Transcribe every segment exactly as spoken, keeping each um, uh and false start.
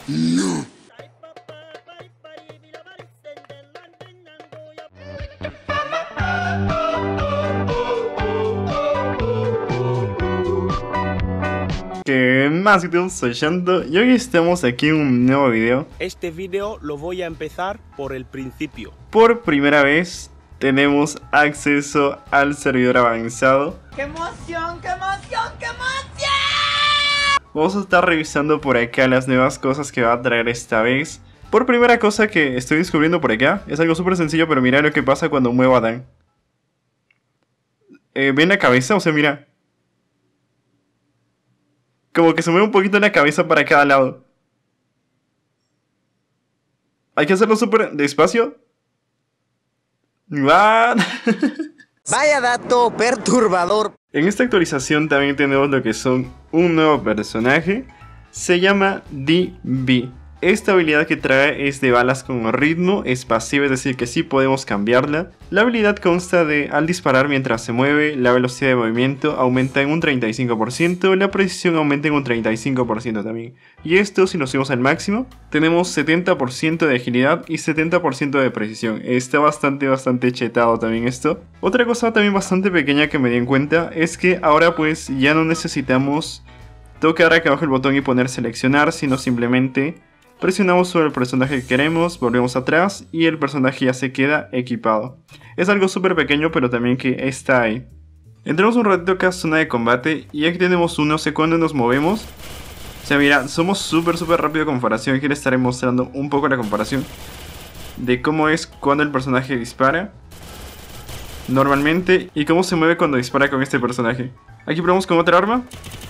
No. ¿Qué más, YouTube? Soy Shanto y hoy estamos aquí en un nuevo video. Este video lo voy a empezar por el principio. Por primera vez tenemos acceso al servidor avanzado. ¡Qué emoción, qué emoción, qué emoción! Vamos a estar revisando por acá las nuevas cosas que va a traer esta vez. Por primera cosa que estoy descubriendo por acá, es algo súper sencillo, pero mira lo que pasa cuando muevo a Dan. Eh, ¿Ven la cabeza? O sea, mira. Como que se mueve un poquito la cabeza para cada lado. Hay que hacerlo súper despacio. ¿What? Vaya dato perturbador. En esta actualización también tenemos lo que son un nuevo personaje. Se llama D B. Esta habilidad que trae es de balas con ritmo, es pasiva, es decir que sí podemos cambiarla. La habilidad consta de al disparar mientras se mueve, la velocidad de movimiento aumenta en un treinta y cinco por ciento, la precisión aumenta en un treinta y cinco por ciento también. Y esto, si nos subimos al máximo, tenemos setenta por ciento de agilidad y setenta por ciento de precisión. Está bastante, bastante chetado también esto. Otra cosa también bastante pequeña que me di en cuenta es que ahora pues ya no necesitamos tocar acá abajo el botón y poner seleccionar, sino simplemente presionamos sobre el personaje que queremos, volvemos atrás y el personaje ya se queda equipado. Es algo súper pequeño, pero también que está ahí. Entramos un ratito acá a zona de combate y aquí tenemos uno, no sé cuándo nos movemos. O sea, mira, somos súper súper rápido en comparación. Aquí les estaré mostrando un poco la comparación de cómo es cuando el personaje dispara normalmente y cómo se mueve cuando dispara con este personaje. Aquí probamos con otra arma.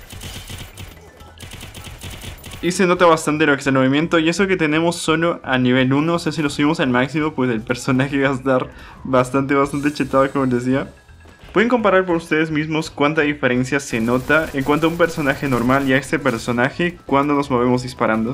Y se nota bastante lo que es el movimiento, y eso que tenemos solo a nivel uno, o sea, si lo subimos al máximo, pues el personaje va a estar bastante, bastante chetado, como les decía. Pueden comparar por ustedes mismos cuánta diferencia se nota en cuanto a un personaje normal y a este personaje cuando nos movemos disparando.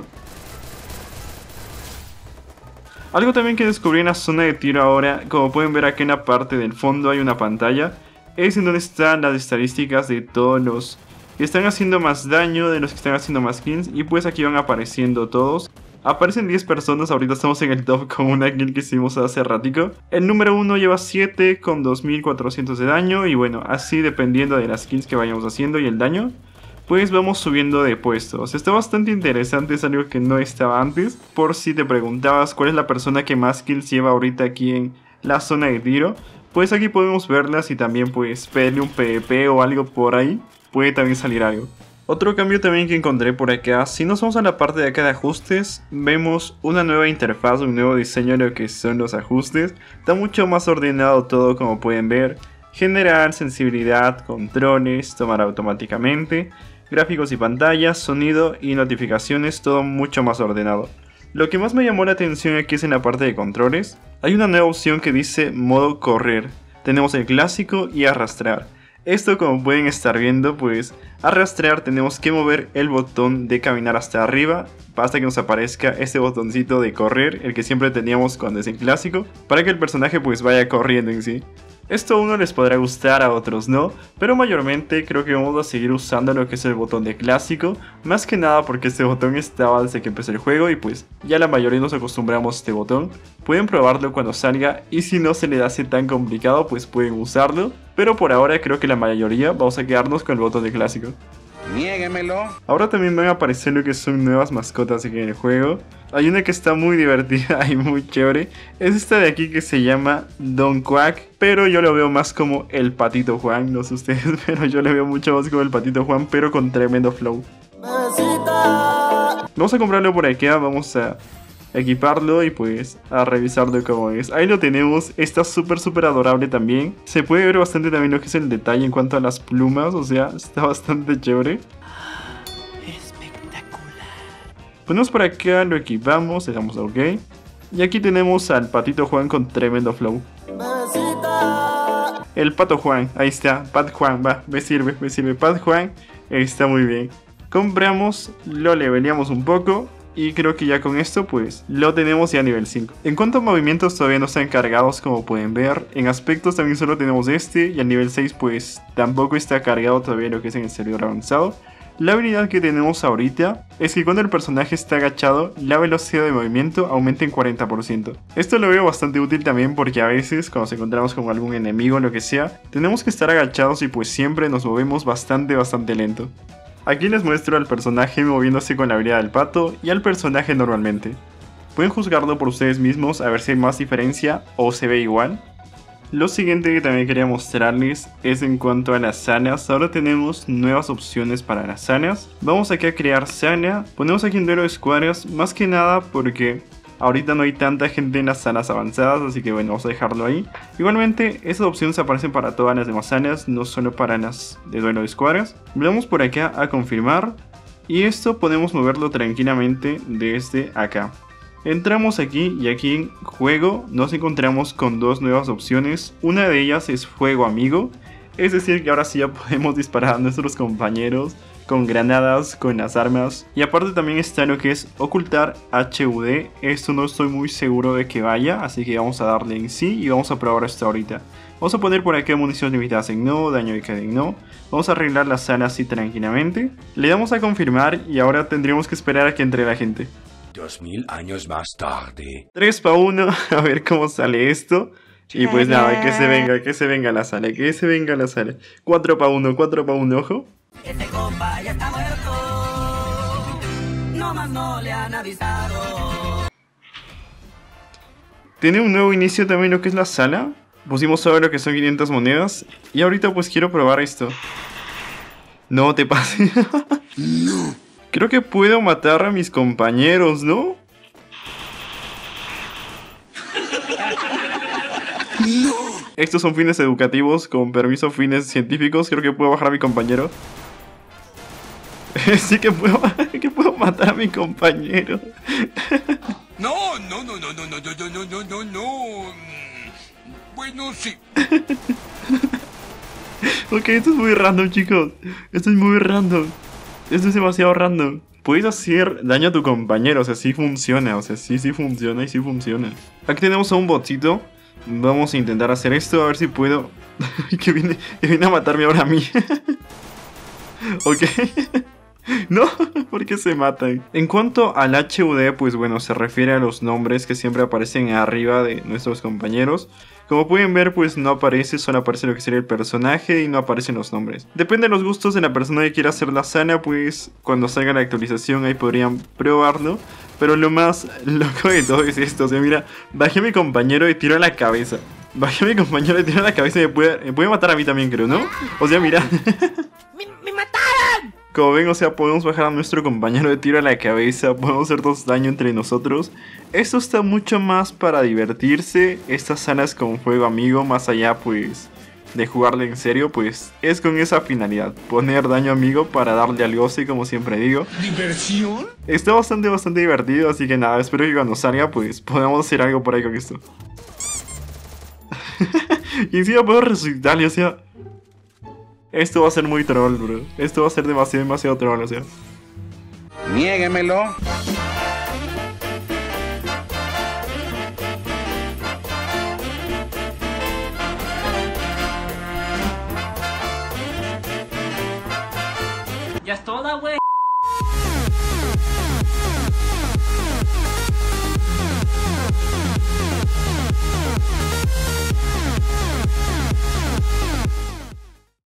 Algo también que descubrí en la zona de tiro ahora, como pueden ver aquí en la parte del fondo hay una pantalla, es en donde están las estadísticas de todos los que están haciendo más daño, de los que están haciendo más kills, y pues aquí van apareciendo todos. Aparecen diez personas, ahorita estamos en el top con una kill que hicimos hace ratico. El número uno lleva siete con dos mil cuatrocientos de daño, y bueno, así dependiendo de las kills que vayamos haciendo y el daño, pues vamos subiendo de puestos. Está bastante interesante, es algo que no estaba antes. Por si te preguntabas cuál es la persona que más kills lleva ahorita aquí en la zona de tiro, pues aquí podemos verlas y también pues pedirle un PvP o algo por ahí. Puede también salir algo. Otro cambio también que encontré por acá, si nos vamos a la parte de acá de ajustes, vemos una nueva interfaz, un nuevo diseño de lo que son los ajustes. Está mucho más ordenado todo, como pueden ver. General, sensibilidad, controles, tomar automáticamente, gráficos y pantallas, sonido y notificaciones, todo mucho más ordenado. Lo que más me llamó la atención aquí es en la parte de controles. Hay una nueva opción que dice modo correr. Tenemos el clásico y arrastrar. Esto, como pueden estar viendo, pues arrastrar tenemos que mover el botón de caminar hasta arriba hasta que nos aparezca este botoncito de correr, el que siempre teníamos cuando es en clásico, para que el personaje pues vaya corriendo en sí. Esto a uno les podrá gustar, a otros no, pero mayormente creo que vamos a seguir usando lo que es el botón de clásico, más que nada porque este botón estaba desde que empezó el juego y pues ya la mayoría nos acostumbramos a este botón. Pueden probarlo cuando salga y si no se les hace tan complicado pues pueden usarlo, pero por ahora creo que la mayoría vamos a quedarnos con el botón de clásico. Niéguemelo. Ahora también van a aparecer lo que son nuevas mascotas aquí en el juego. Hay una que está muy divertida y muy chévere. Es esta de aquí que se llama Don Quack, pero yo lo veo más como el Patito Juan. No sé ustedes, pero yo le veo mucho más como el Patito Juan, pero con tremendo flow. Vamos a comprarlo por aquí, vamos a equiparlo y pues a revisarlo como es. Ahí lo tenemos, está súper súper adorable también. Se puede ver bastante también lo que es el detalle en cuanto a las plumas, o sea, está bastante chévere. Espectacular. Ponemos por acá, lo equipamos, le damos a OK. Y aquí tenemos al Patito Juan con tremendo flow. El Pato Juan, ahí está, Pat Juan, va, me sirve, me sirve, Pat Juan, está muy bien. Compramos, lo leveleamos un poco. Y creo que ya con esto pues lo tenemos ya a nivel cinco. En cuanto a movimientos todavía no están cargados como pueden ver. En aspectos también solo tenemos este. Y al nivel seis pues tampoco está cargado todavía lo que es en el servidor avanzado. La habilidad que tenemos ahorita es que cuando el personaje está agachado, la velocidad de movimiento aumenta en cuarenta por ciento. Esto lo veo bastante útil también porque a veces cuando nos encontramos con algún enemigo o lo que sea, tenemos que estar agachados y pues siempre nos movemos bastante bastante lento. Aquí les muestro al personaje moviéndose con la habilidad del pato y al personaje normalmente. Pueden juzgarlo por ustedes mismos a ver si hay más diferencia o se ve igual. Lo siguiente que también quería mostrarles es en cuanto a las salas. Ahora tenemos nuevas opciones para las salas. Vamos aquí a crear sala. Ponemos aquí en duelo de escuadras, más que nada porque ahorita no hay tanta gente en las salas avanzadas, así que bueno, vamos a dejarlo ahí. Igualmente, esas opciones aparecen para todas las demás salas, no solo para las de duelo de escuadras. Vamos por acá a confirmar. Y esto podemos moverlo tranquilamente desde acá. Entramos aquí y aquí en juego nos encontramos con dos nuevas opciones. Una de ellas es fuego amigo. Es decir que ahora sí ya podemos disparar a nuestros compañeros con granadas, con las armas. Y aparte también está lo que es ocultar H U D. Esto no estoy muy seguro de que vaya, así que vamos a darle en sí y vamos a probar esto ahorita. Vamos a poner por aquí municiones limitadas en no, daño de cada en no. Vamos a arreglar la sala así tranquilamente. Le damos a confirmar y ahora tendríamos que esperar a que entre la gente. Dos mil años más tarde. tres para uno, a ver cómo sale esto. Y pues nada, que se venga, que se venga la sala, que se venga la sala. cuatro para uno, cuatro para uno, ojo. Este compa ya está muerto. No más no le han avisado. Tiene un nuevo inicio también lo que es la sala. Pusimos solo lo que son quinientas monedas. Y ahorita pues quiero probar esto. No te pases. No. Creo que puedo matar a mis compañeros, ¿no? No. Estos son fines educativos, con permiso fines científicos. Creo que puedo bajar a mi compañero. Sí que puedo, que puedo matar a mi compañero. No, no, no, no, no, no, no, no, no, no, no. Bueno, sí. Ok, esto es muy random, chicos. Esto es muy random. Esto es demasiado random. Puedes hacer daño a tu compañero, o sea, sí funciona. O sea, sí, sí funciona y sí funciona. Aquí tenemos a un botcito. Vamos a intentar hacer esto, a ver si puedo. que, viene, que viene a matarme ahora a mí. Ok. No, porque se matan. En cuanto al H U D, pues bueno, se refiere a los nombres que siempre aparecen arriba de nuestros compañeros. Como pueden ver, pues no aparece, solo aparece lo que sería el personaje y no aparecen los nombres. Depende de los gustos de la persona que quiera hacer la sala, pues cuando salga la actualización ahí podrían probarlo. Pero lo más loco de todo es esto, o sea, mira, bajé a mi compañero y tiro a la cabeza. Bajé a mi compañero y tiro a la cabeza y me puede, me puede matar a mí también, creo, ¿no? O sea, mira. ¡Me, me mataron! Como ven, o sea, podemos bajar a nuestro compañero de tiro a la cabeza, podemos hacernos daño entre nosotros. Esto está mucho más para divertirse. Estas salas con fuego amigo, más allá pues de jugarle en serio, pues es con esa finalidad, poner daño amigo para darle al goce, como siempre digo. ¿Diversión? Está bastante, bastante divertido, así que nada, espero que cuando salga pues podamos hacer algo por ahí con esto. Y encima puedo resucitarle, o sea... Esto va a ser muy troll, bro. Esto va a ser demasiado, demasiado troll, o sea. Niéguemelo. Ya es toda, güey.